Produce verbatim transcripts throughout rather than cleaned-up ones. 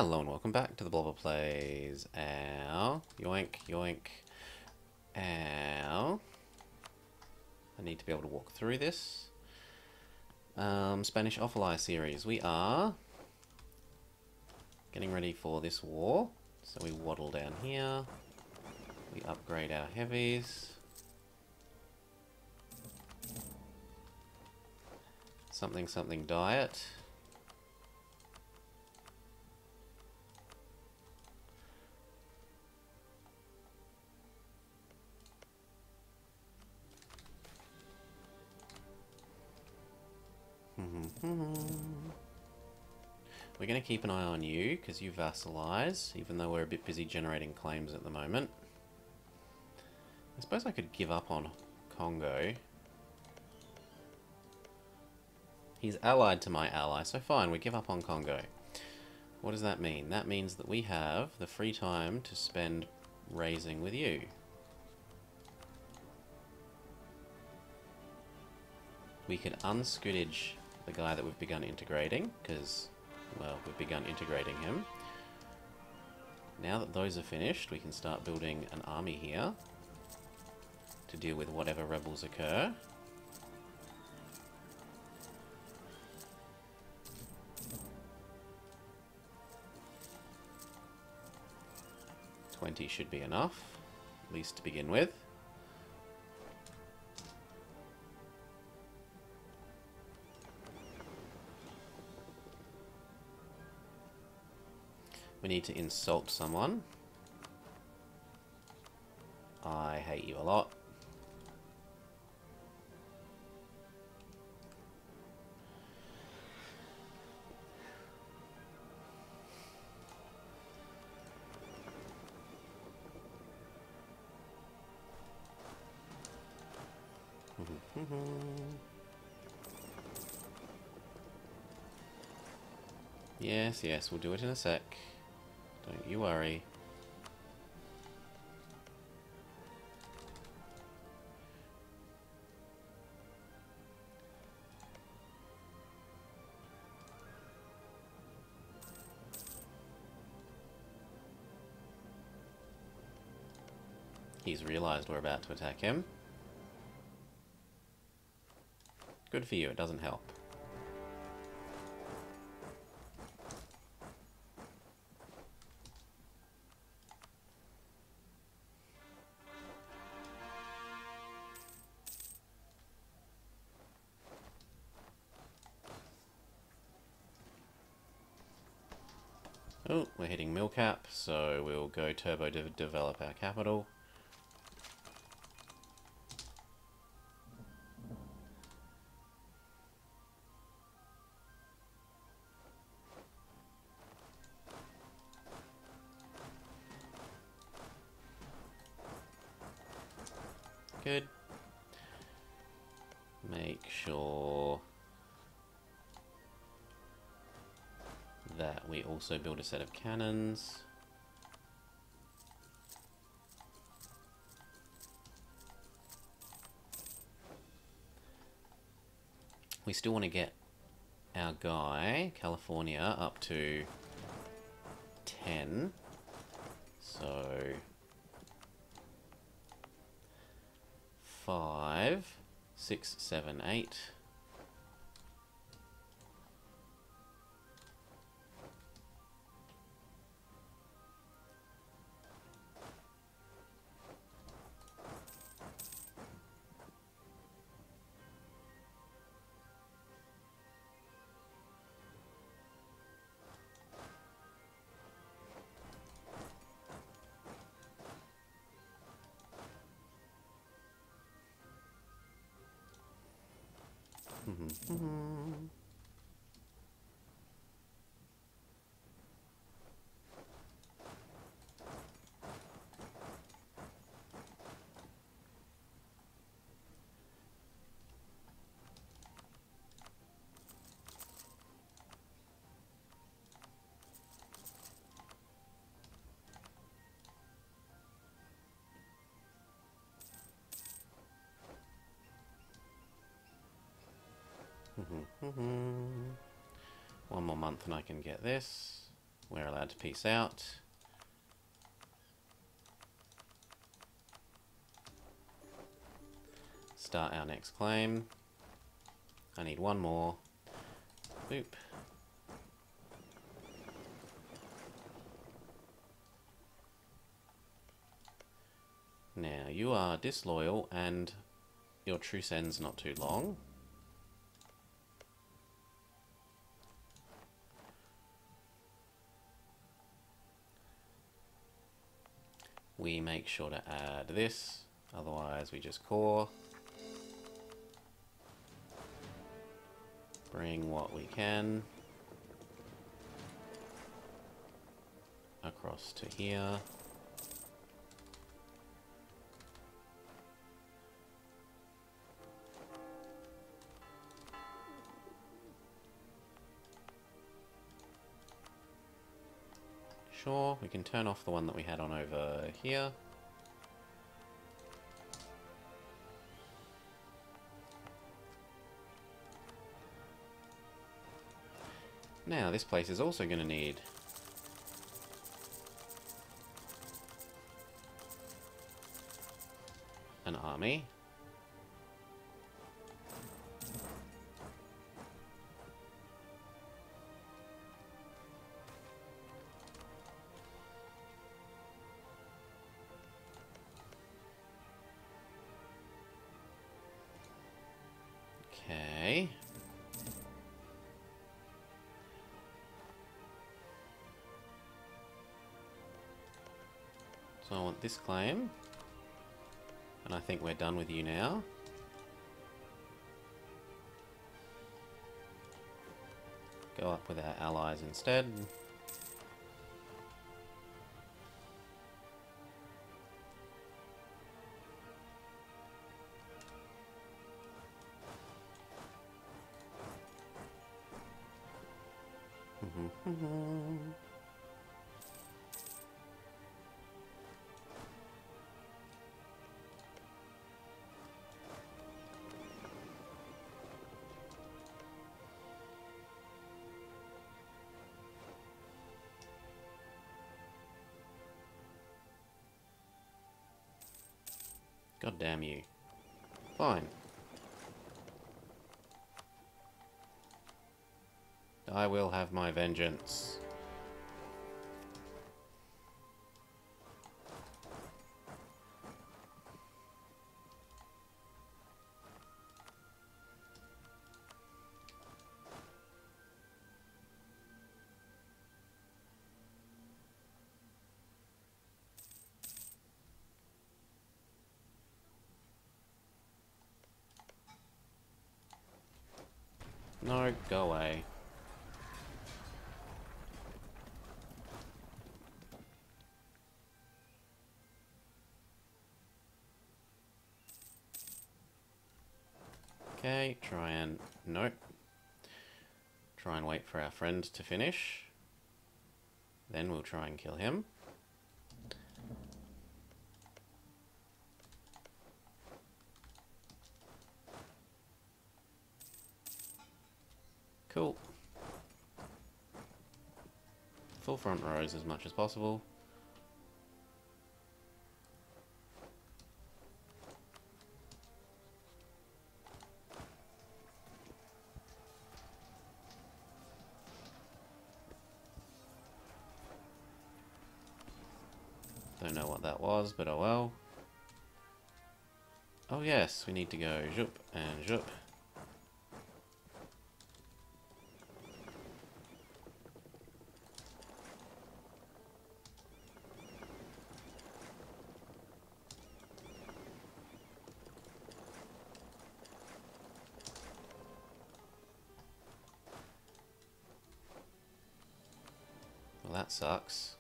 Hello and welcome back to the Blobber Plays. Ow. Yoink, yoink. Ow. I need to be able to walk through this. Um, Spanish Offaly series. We are getting ready for this war. So we waddle down here. We upgrade our heavies. Something something diet. We're going to keep an eye on you, because you vassalize, even though we're a bit busy generating claims at the moment. I suppose I could give up on Congo. He's allied to my ally, so fine, we give up on Congo. What does that mean? That means that we have the free time to spend raising with you. We could unscootage the guy that we've begun integrating, because, well, we've begun integrating him. Now that those are finished, we can start building an army here to deal with whatever rebels occur. twenty should be enough, at least to begin with. We need to insult someone. I hate you a lot. Yes, yes, we'll do it in a sec. Don't you worry. He's realized we're about to attack him. Good for you, it doesn't help. Oh, we're hitting mill cap, so we'll go turbo to develop our capital. Good. Make sure that we also build a set of cannons. We still want to get our guy, California, up to ten. So five, six, seven, eight. One more month and I can get this. we're allowed to peace out. Start our next claim. I need one more. Boop. Now, you are disloyal and your truce end's not too long. We make sure to add this, otherwise we just core. Bring what we can across to here. Sure, we can turn off the one that we had on over here. Now, this place is also going to need an army. Okay. So I want this claim, and I think we're done with you now. Go up with our allies instead. God damn you. Fine. I will have my vengeance. No, go away. Okay, try and... nope. Try and wait for our friend to finish. Then we'll try and kill him. Cool. Full front rows as much as possible. Don't know what that was, but oh well. Oh yes, we need to go zhup and zhup. Well, that sucks.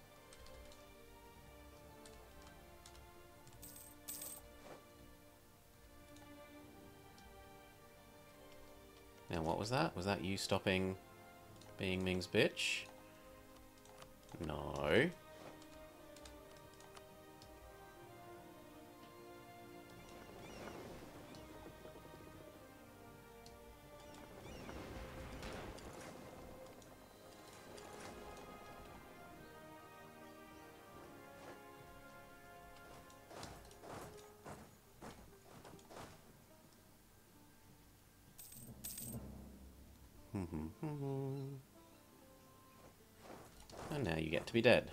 Now, what was that? Was that you stopping being Ming's bitch? No. And now you get to be dead.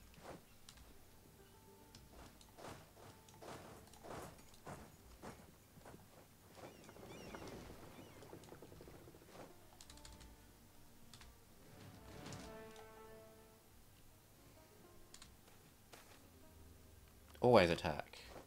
Always attack.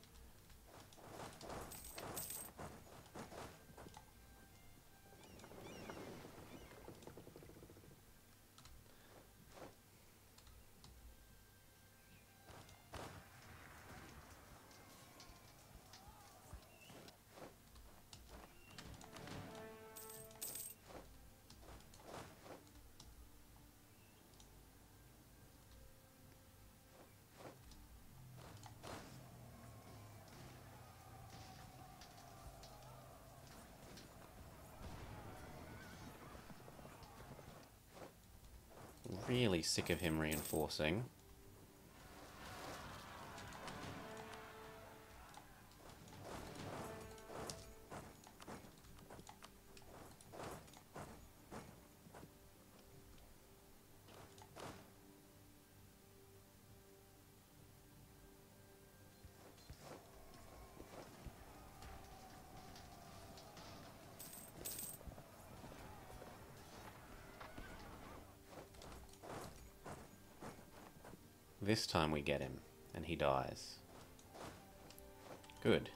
Really sick of him reinforcing. This time we get him, and he dies. Good.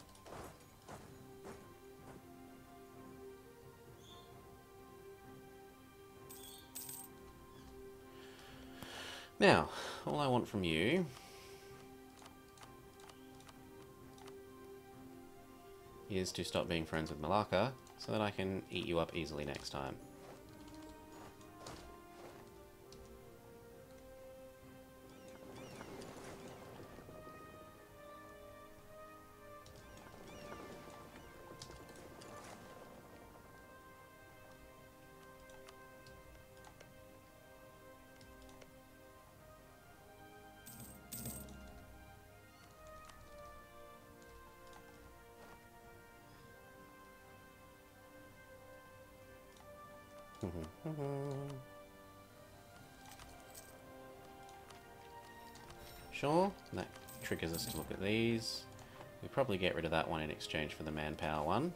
Now, all I want from you is to stop being friends with Malaka, so that I can eat you up easily next time. Sure, that triggers us to look at these. We probably get rid of that one in exchange for the manpower one.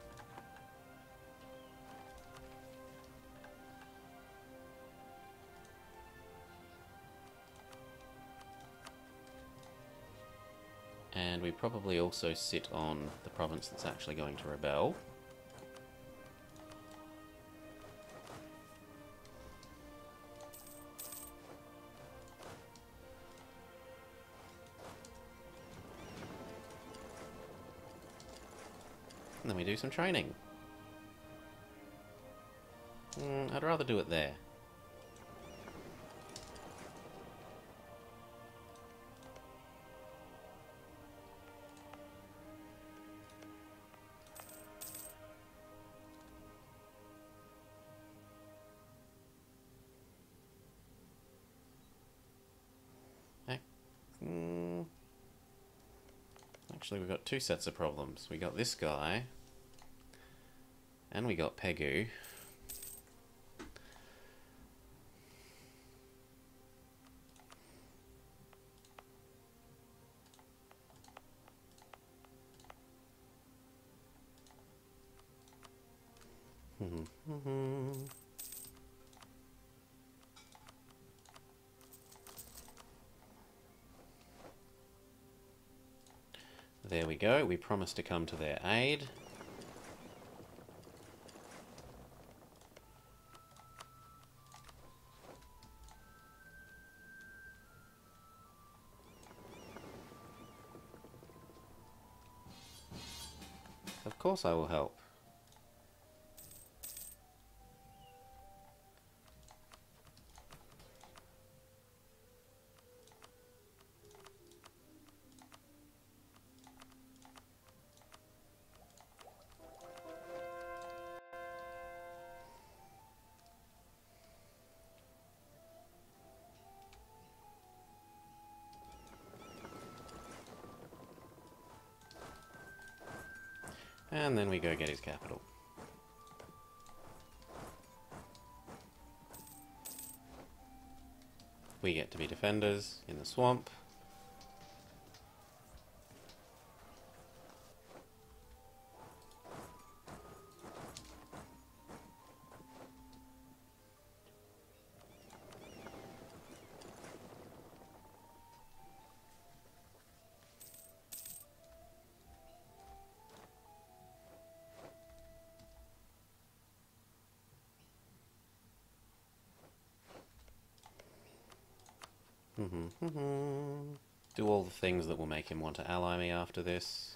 And we probably also sit on the province that's actually going to rebel. And then we do some training. Mm, I'd rather do it there. Mm. Actually, we've got two sets of problems. We got this guy, and we got Pegu. There we go. We promised to come to their aid. Of course I will help. And then we go get his capital. We get to be defenders in the swamp. Do all the things that will make him want to ally me after this.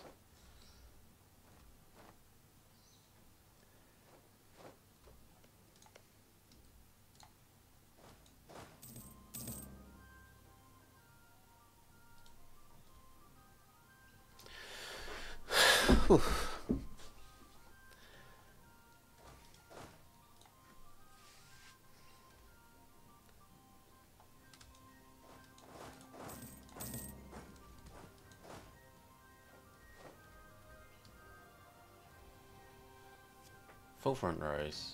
Full front rows.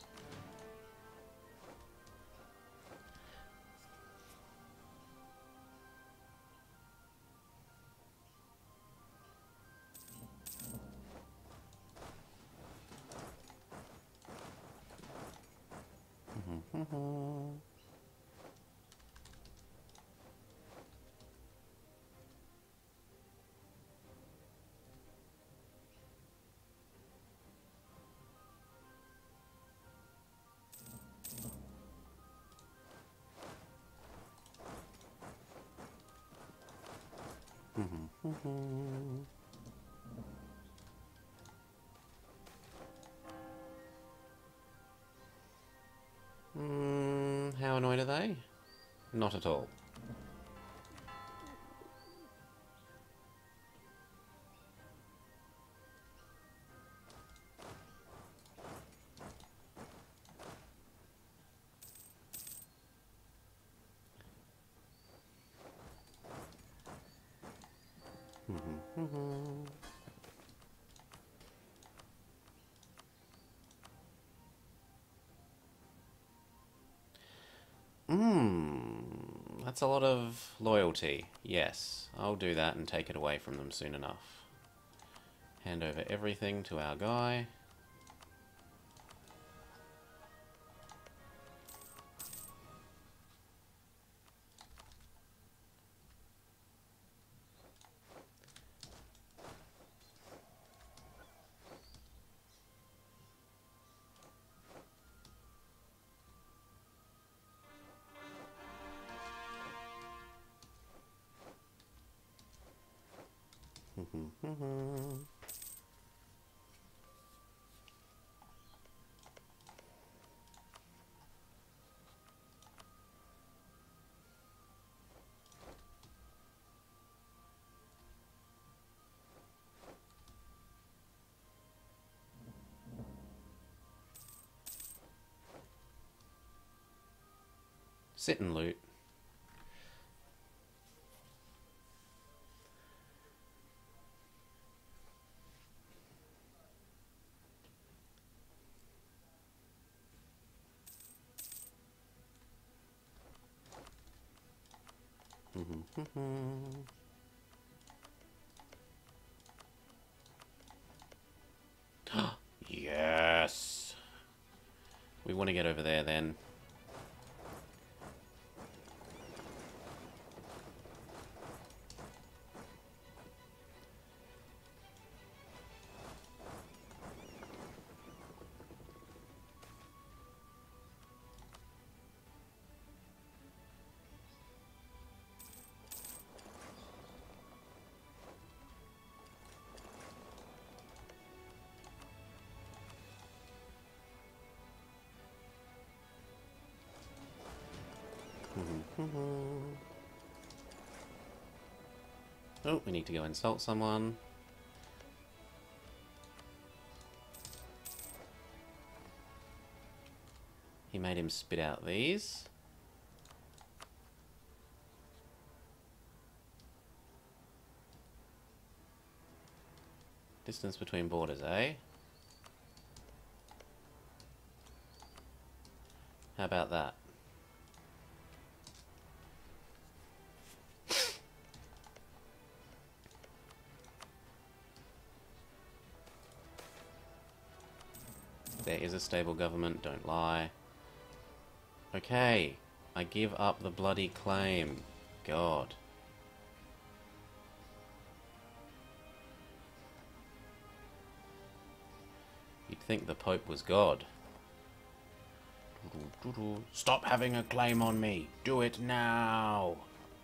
Mm, how annoyed are they? Not at all. Mmm, that's a lot of loyalty. Yes, I'll do that and take it away from them soon enough. Hand over everything to our guy. Sit and loot. Yes! We want to get over there then. Oh, we need to go insult someone. He made him spit out these. Distance between borders, eh? How about that? There is a stable government, don't lie. Okay, I give up the bloody claim. God. You'd think the Pope was God. Stop having a claim on me! Do it now!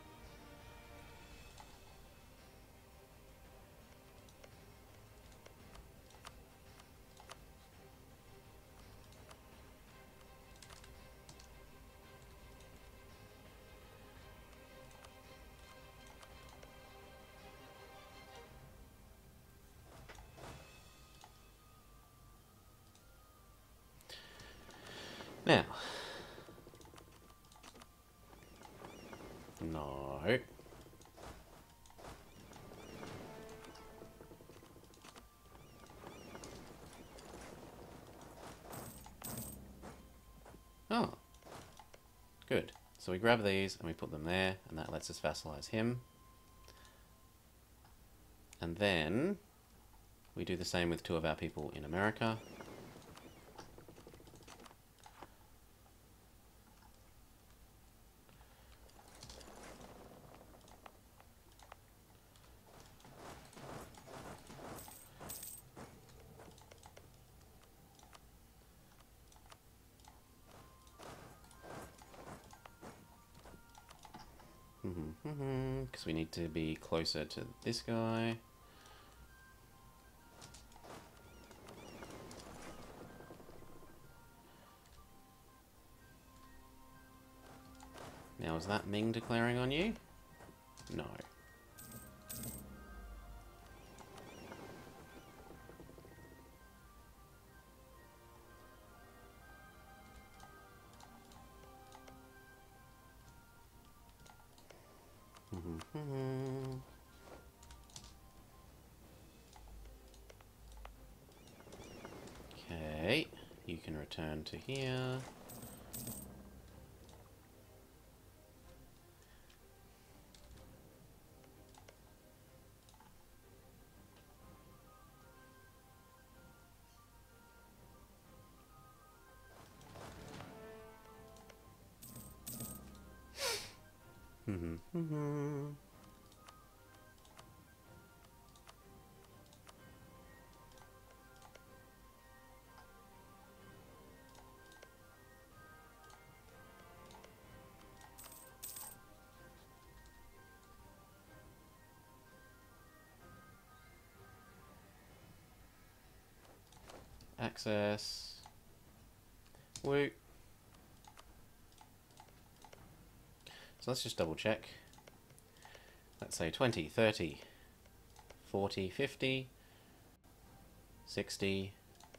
Now. No. Oh. Good. So we grab these and we put them there, and that lets us vassalize him. And then we do the same with two of our people in America. Because we need to be closer to this guy. Now, is that Ming declaring on you? No. Okay, you can return to here. Access. Woo. So let's just double check. Let's say twenty, thirty, forty, fifty, sixty,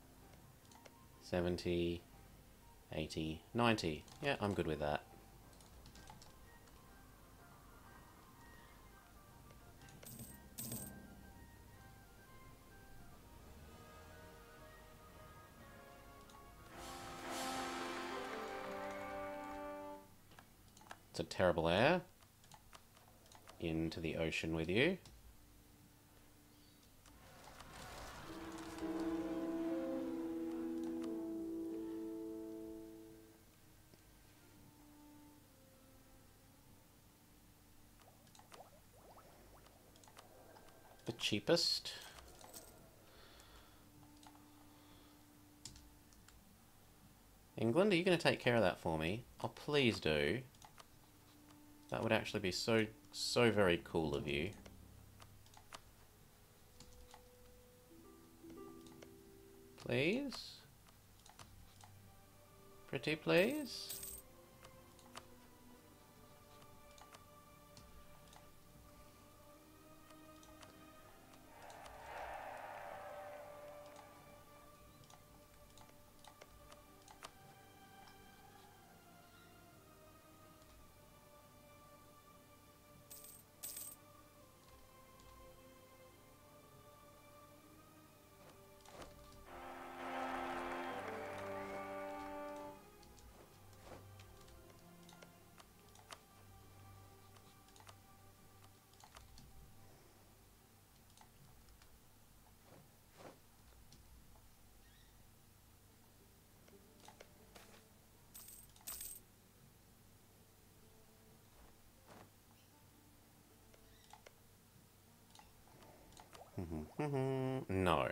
seventy, eighty, ninety. Yeah, I'm good with that. It's a terrible air. Into the ocean with you. The cheapest. England, are you going to take care of that for me? Oh, please do. That would actually be so, so very cool of you. Please? Pretty please? No.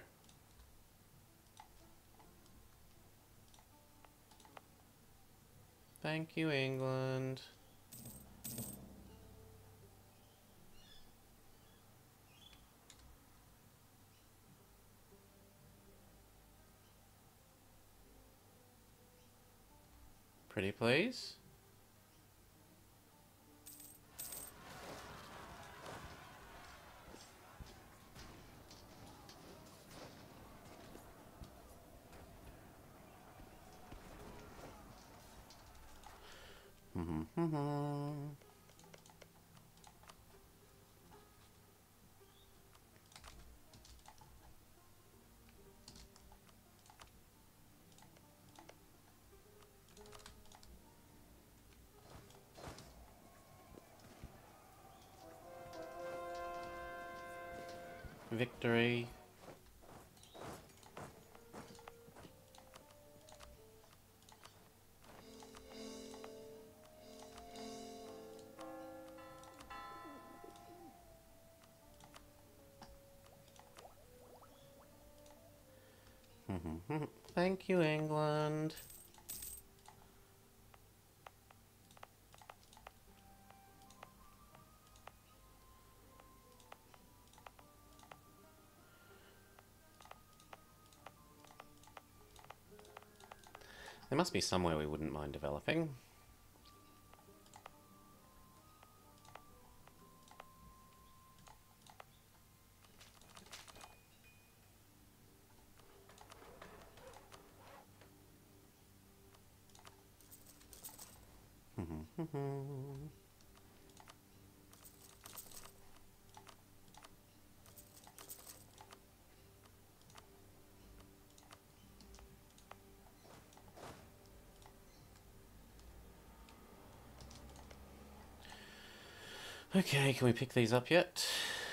Thank you, England. Pretty please. Victory. Thank you, England. There must be somewhere we wouldn't mind developing. Okay, can we pick these up yet?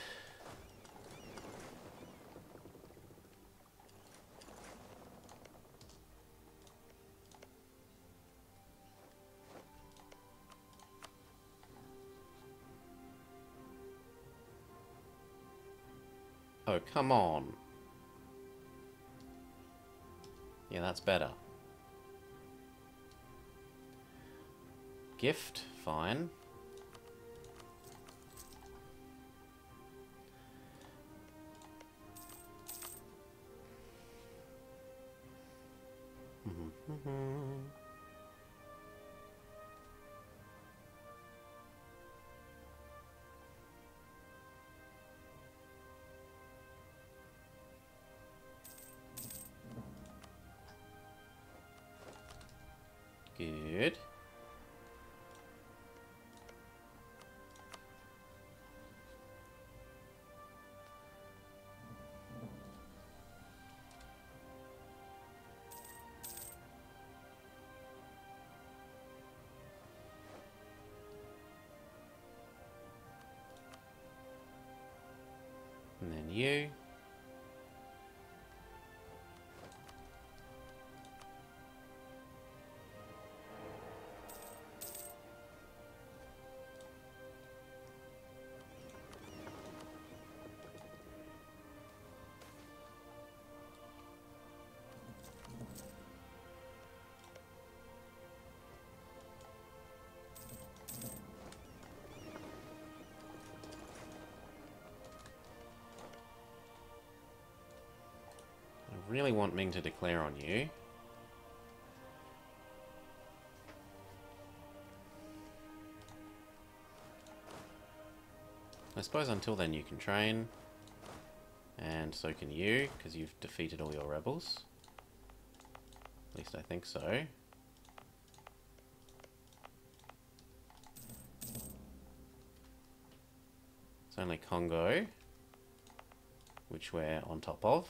Oh, come on. Yeah, that's better. Gift, fine. Good. And then you. I really want Ming to declare on you. I suppose until then you can train, and so can you, because you've defeated all your rebels. At least I think so. It's only Congo, which we're on top of.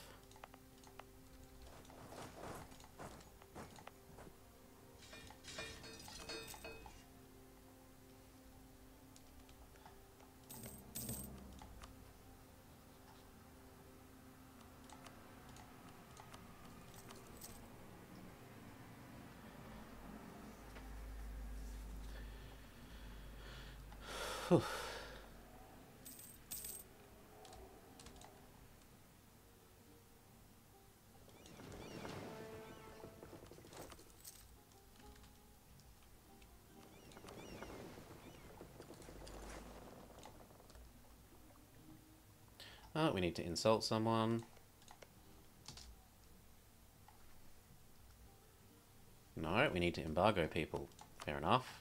Whew. Oh, we need to insult someone. No, we need to embargo people. Fair enough.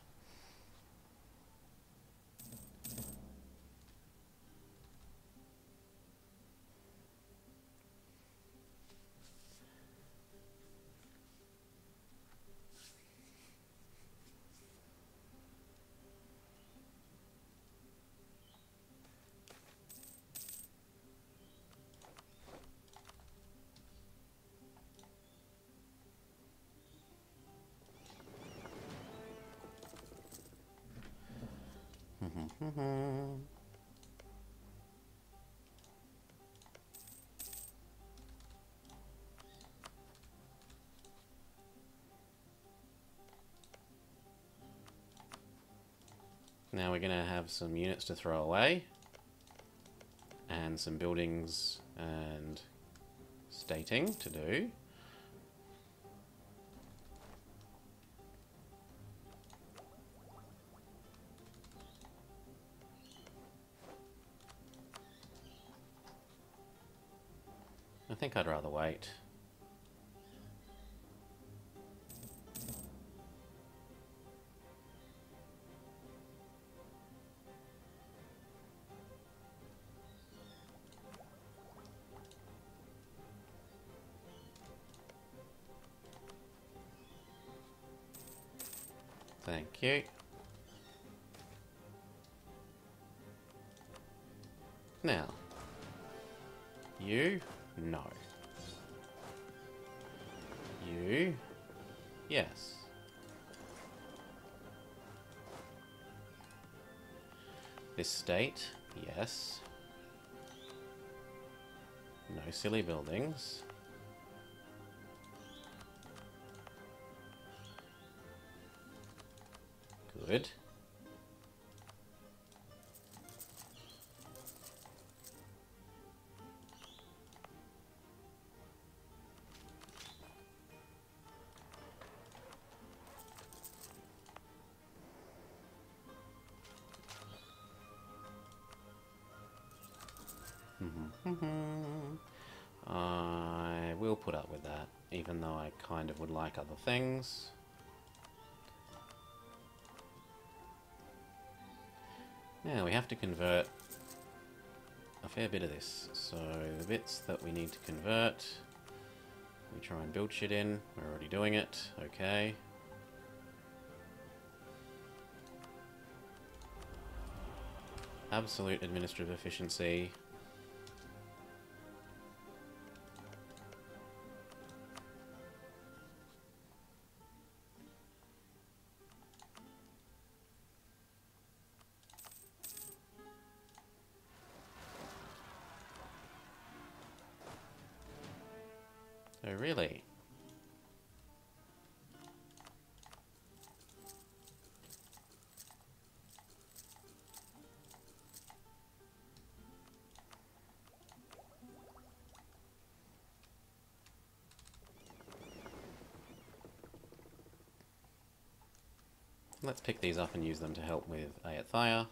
Now we're going to have some units to throw away, and some buildings and stating to do. I think I'd rather wait. Thank you. Now, you, no. You, yes. This state, yes. No silly buildings. Good. I will put up with that, even though I kind of would like other things. Now we have to convert a fair bit of this. So the bits that we need to convert, we try and build shit in. We're already doing it. Okay. Absolute administrative efficiency. Oh, really? Let's pick these up and use them to help with Ayathaya.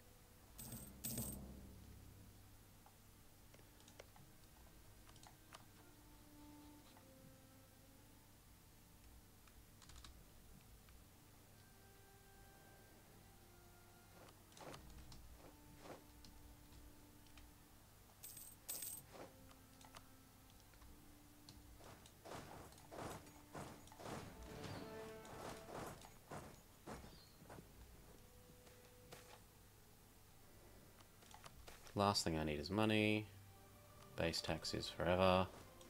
Last thing I need is money. Base taxes forever.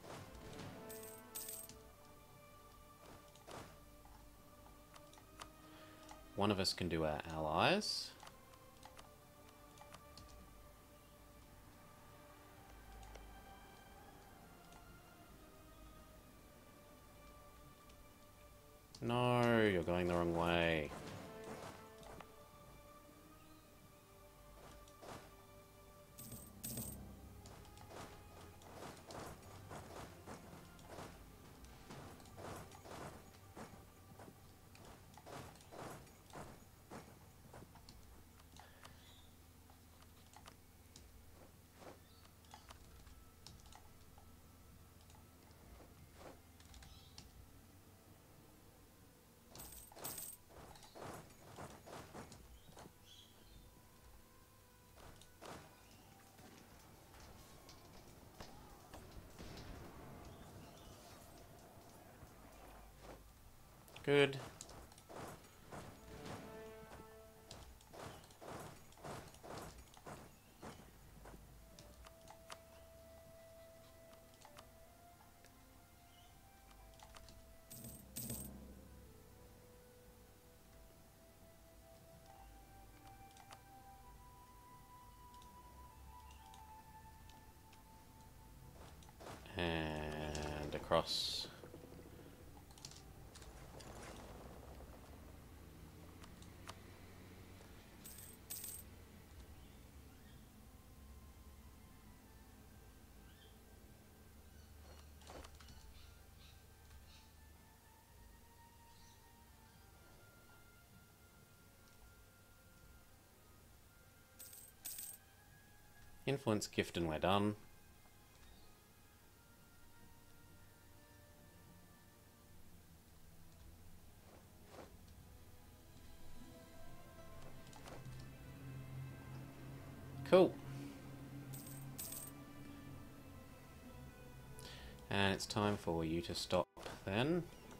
One of us can do our allies. No, you're going the wrong way. Good. And across. Influence, gift, and we're done. Cool. And it's time for you to stop then.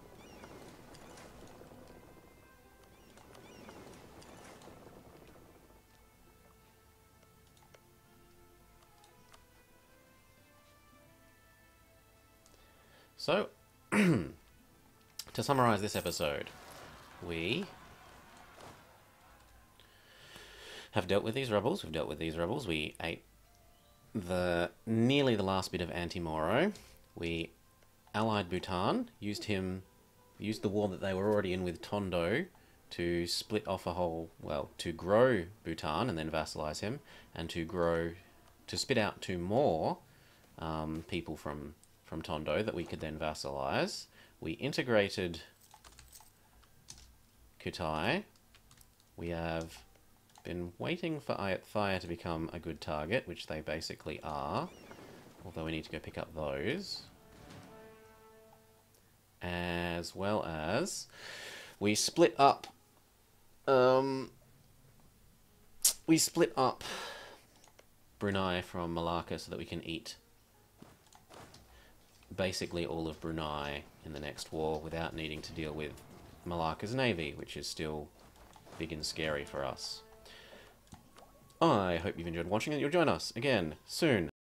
So, to summarize this episode, we have dealt with these rebels. We've dealt with these rebels. We ate the nearly the last bit of anti-Moro. We allied Bhutan, used him, used the war that they were already in with Tondo to split off a whole, well, to grow Bhutan and then vassalize him, and to grow, to spit out two more um, people from from Tondo that we could then vassalize. We integrated Kutai. We have been waiting for Ayatthaya to become a good target, which they basically are, although we need to go pick up those. As well as we split up um we split up Brunei from Malacca so that we can eat basically all of Brunei in the next war without needing to deal with Malacca's navy, which is still big and scary for us. I hope you've enjoyed watching and you'll join us again soon.